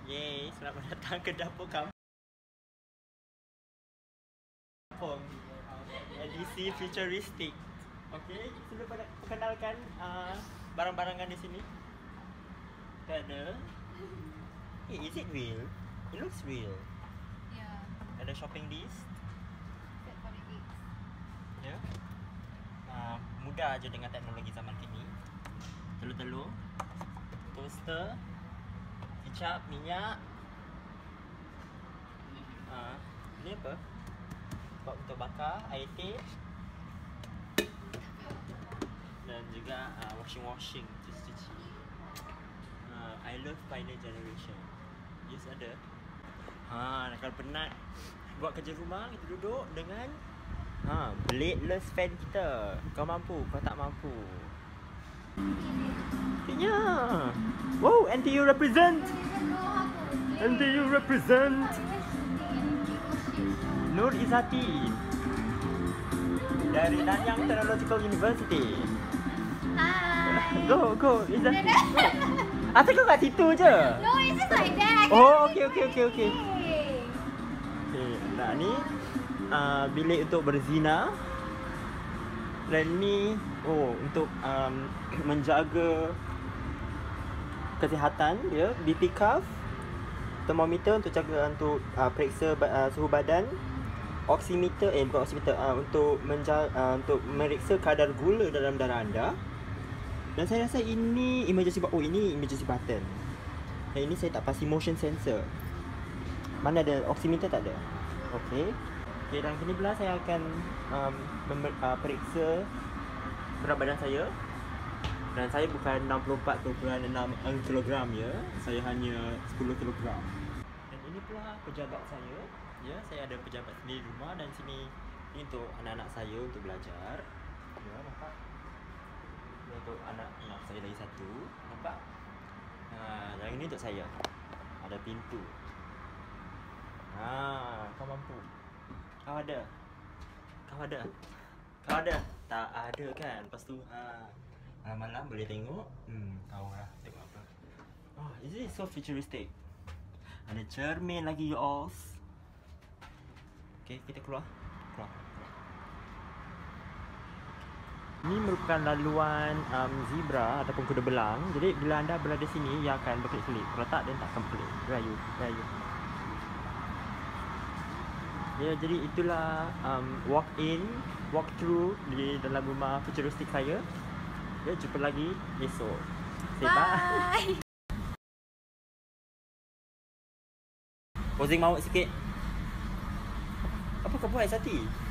Yeay, selamat datang ke dapur kampung. Edisi futuristik. Okey, sebelum perkenalkan barang-barangan di sini. Ada. Hey, is it real? It looks real. Yeah. Ada shopping list. Set for the eggs. Ya. Mudah aja dengan teknologi zaman kini. Telur-telur, toaster, kicap, minyak. Ni apa? Pot untuk bakar, air teh. Dan juga washing cuci. I love Pioneer Generation. Yes, ada. Kalau penat buat kerja rumah, kita duduk dengan bladeless fan kita. Kau mampu, kau tak mampu. Ya. Wow, NTU represent. NTU represent. Nur Izzati dari Nanyang Technological University. Hi. Go Izzati. Asal kau kat situ je? No, it's just like that. Oh, okay. Okay, nah ni bilik untuk berzina. Dan ni untuk menjaga kesihatan ya, BP cuff, termometer untuk jaga untuk periksa suhu badan, oximeter bukan oximeter, untuk untuk meriksa kadar gula dalam darah anda. Dan saya rasa ini emergency button. Dan ini saya tak pasti motion sensor. Mana ada oximeter, tak ada. Okey, dan kini pula saya akan periksa berat badan saya. Dan saya bukan 64.6 kilogram ya. Saya hanya 10 kilogram. Dan ini pula pejabat saya. Ya, saya ada pejabat sendiri di rumah, dan sini ini untuk anak-anak saya untuk belajar. Ya, nampak? Ini untuk anak-anak saya lagi satu. Nampak? Yang ini untuk saya. Ada pintu. Kau mampu. Kau ada. Tak ada kan? Lepas tu malam-malam boleh tengok. Tahu lah tengok apa. Is it so futuristic? Ada cermin lagi, you alls. Okay, kita keluar. Ini merupakan laluan zebra ataupun kuda belang. Jadi bila anda berada sini, ia akan berkelip-kelip. Kalau tak, dia tak akan berkelip. Rayu. Ya, jadi itulah walk through di dalam rumah futuristik saya. Ya, jumpa lagi esok. Bye. Posing maut sikit. Apa kau buat, Sati?